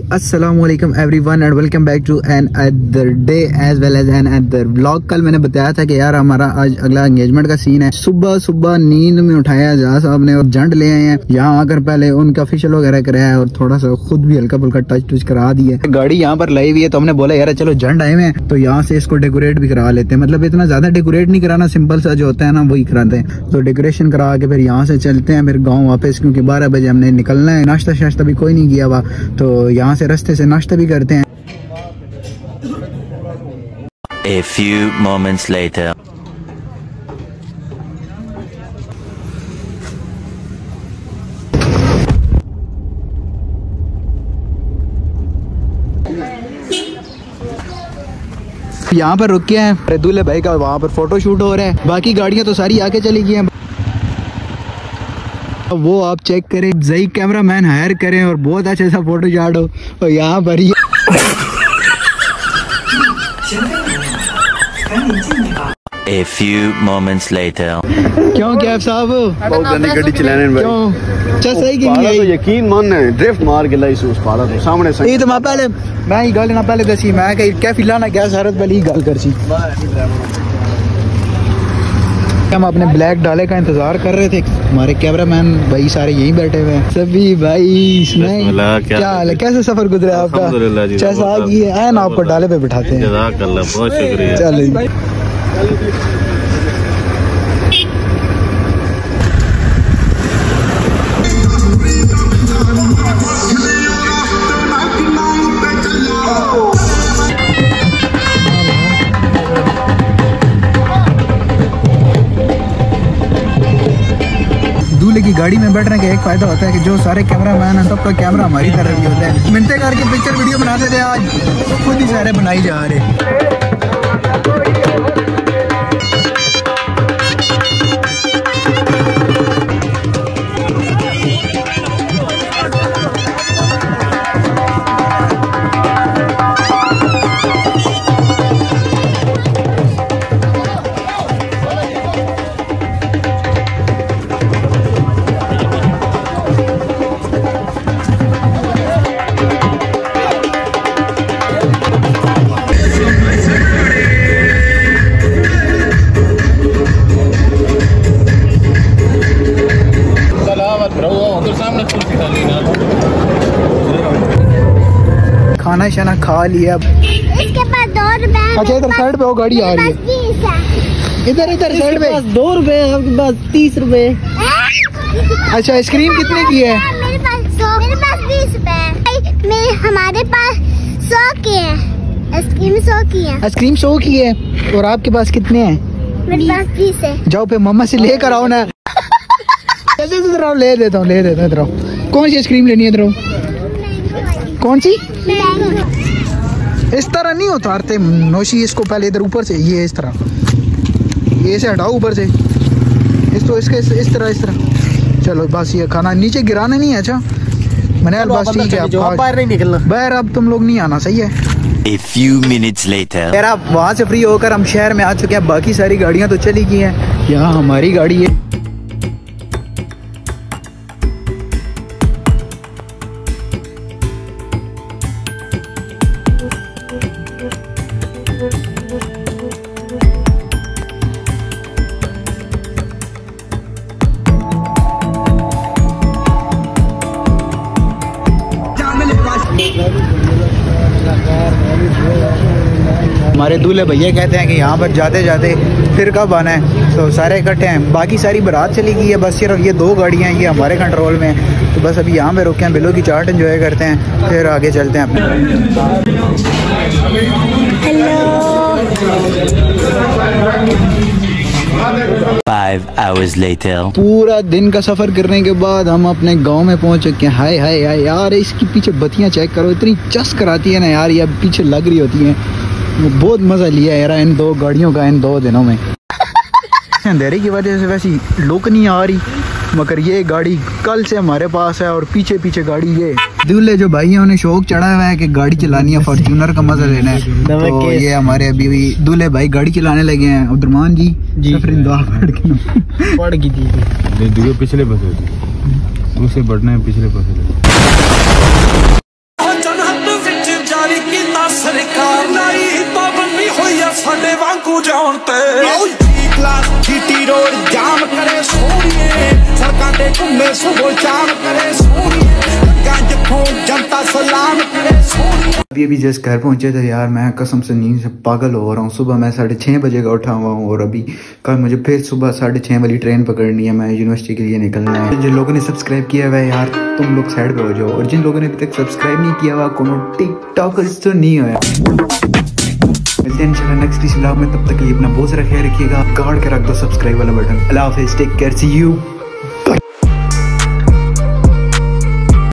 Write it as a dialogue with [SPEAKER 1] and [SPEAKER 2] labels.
[SPEAKER 1] अस्सलाम वालेकुम everyone and welcome back to another day as well as another vlog. कल मैंने बताया था कि यार हमारा आज अगला एंगेजमेंट का सीन है। सुबह सुबह नींद में उठाया जा साहब ने और झंड ले आए हैं। यहाँ आकर पहले उनका फेशियल वगैरह कराया है और थोड़ा सा खुद भी हल्का फुल्का टच करा दिया। गाड़ी यहाँ पर लाई हुई है तो हमने बोला यार चलो झंड आए हैं तो यहाँ से इसको डेकोरेट भी करा लेते हैं। मतलब इतना ज्यादा डेकोरेट नहीं कराना, सिंपल सा जो होता है ना वही कराते हैं। तो डेकोरेशन करा के फिर यहाँ से चलते हैं फिर गाँव वापस, क्योंकि 12 बजे हमने निकलना है। नाश्ता शाश्ता भी कोई नहीं किया हुआ तो यहाँ से रास्ते से नाश्ता भी करते हैं।
[SPEAKER 2] A few moments later.
[SPEAKER 1] यहाँ पर रुके हैं, दूल्हे भाई का वहाँ पर फोटो शूट हो रहा है। बाकी गाड़ियाँ तो सारी आके चली गई हैं। वो आप चेक करें, सही कैमरा मैन हायर करें और बहुत अच्छे सा फोटो शॉट हो। और यहाँ पर ही
[SPEAKER 2] A few moments later.
[SPEAKER 1] क्यों कैफ साहब
[SPEAKER 3] गाड़ी चलाने में
[SPEAKER 1] क्यों सही की
[SPEAKER 3] नहीं है? यकीन मानना है ड्रिफ्ट मार के लाई उस पाला तो सामने से
[SPEAKER 1] ये तो मैं पहले मैं ही गल ना पहले दसी मैं कहीं कैफ लाना क्या सरत वाली गल कर सी। हम अपने ब्लैक डाले का इंतजार कर रहे थे। हमारे कैमरामैन भाई सारे यहीं बैठे हुए हैं सभी भाई। इसमें क्या हाल है, कैसे सफर गुजरा आपका? जैसा आ गई है ना आपको डाले पे बिठाते हैं।
[SPEAKER 3] बहुत शुक्रिया।
[SPEAKER 1] चलिए दूल्हे की गाड़ी में बैठने का एक फायदा होता है कि जो सारे कैमरामैन हैं सबका कैमरा हमारी तरफ भी होता है। मिनटे करके पिक्चर वीडियो बनाते थे, आज खुद ही सारे बनाई जा रहे। खाना शाना खा लिया।
[SPEAKER 4] इसके पास 2 रुपए।
[SPEAKER 1] अच्छा इधर साइड पे वो गाड़ी आ रही है। इधर इधर साइड पे 2 रुपए, आपके पास 30 रुपए। अच्छा आइसक्रीम कितने की है?
[SPEAKER 4] मेरे पास 20 रुपए। हमारे पास 100 के हैं। आइसक्रीम 100 की है।
[SPEAKER 1] आइसक्रीम 100 की है और आपके पास कितने हैं?
[SPEAKER 4] मेरे पास 20 है। जाओ
[SPEAKER 1] पे मम्मा से लेकर आओ ना। इधर आओ, ले देता हूँ इधर आओ। कौन सी आइसक्रीम लेनी है? इधर आओ। कौन सी? इस तरह नहीं उतारते नौशी इसको, पहले इधर ऊपर से ये इस तरह ये से हटाओ ऊपर से इसको, इसके इस तरह। चलो बस ये खाना नीचे गिराना नहीं है। अच्छा मैंने बस ठीक है, बाहर नहीं निकलना। बाहर अब तुम लोग नहीं आना, सही है।
[SPEAKER 2] A few minutes later.
[SPEAKER 1] यार आप वहाँ से फ्री होकर हम शहर में आ चुके हैं। बाकी सारी गाड़ियाँ तो चली गई हैं, यहाँ हमारी गाड़ी है। हमारे दूल्हे भैया कहते हैं कि यहाँ पर जाते जाते फिर कब आना है, तो सारे इकट्ठे हैं। बाकी सारी बारात चली गई है, बस सिर्फ ये 2 गाड़ियाँ ये हमारे कंट्रोल में हैं। तो बस अभी यहाँ पे रुके हैं, बिलो की चाट एंजॉय करते हैं, फिर आगे चलते हैं अपने।
[SPEAKER 4] Hello
[SPEAKER 2] 5 hours later.
[SPEAKER 1] पूरा दिन का सफर करने के बाद हम अपने गांव में पहुंच चुके हैं। हाय हाय हाय यार, इसकी पीछे बत्तियां चेक करो, इतनी चस्क कराती है ना यार, ये पीछे लग रही होती हैं। बहुत मजा लिया यार इन 2 गाड़ियों का इन 2 दिनों में। अंधेरे की वजह से वैसी लुक नहीं आ रही, मगर ये गाड़ी कल से हमारे पास है और पीछे पीछे गाड़ी ये दूल्हे जो भाई हैं उन्हें शौक चढ़ा हुआ है कि गाड़ी चलानी है, फॉर्च्यूनर का मजा लेना है। तो ये हमारे अभी भी दूल्हे भाई गाड़ी चलाने लगे हैं। अब्दुर्रहमान जी
[SPEAKER 3] पड़ गई थी पिछले बसे दूसरे बढ़ने पिछले बसे
[SPEAKER 5] सरकार लाई पाबंदी होई आ साडे वांगू जान ते क्लास जीटी रोड जाम करे सोनिए सड़कां ते घुम्मे सुबह शाम करे सोनिए जनता सलाम करे सोनिए।
[SPEAKER 1] अभी जस्ट घर पहुंचे थे यार, मैं कसम से नींद से पागल हो रहा हूँ। सुबह मैं 6:30 बजे का उठा हुआ हूँ और अभी कल मुझे फिर सुबह 6:30 वाली ट्रेन पकड़नी है, मैं यूनिवर्सिटी के लिए निकलना है। जिन लोगों ने सब्सक्राइब किया हुआ है यार, तुम लोग साइड पे हो जाओ, और जिन लोगों ने अभी तक सब्सक्राइब नहीं किया हुआ, कोनो टिकटॉकर्स तो नहीं होया। मिलते हैं इंशाल्लाह नेक्स्ट व्लॉग में, तब तक के लिए अपना बहुत सारा ख्याल रखिएगा, गाड़ के रख दो सब्सक्राइब वाला बटन। अल्लाह हाफिज़, टेक केयर, सी यू।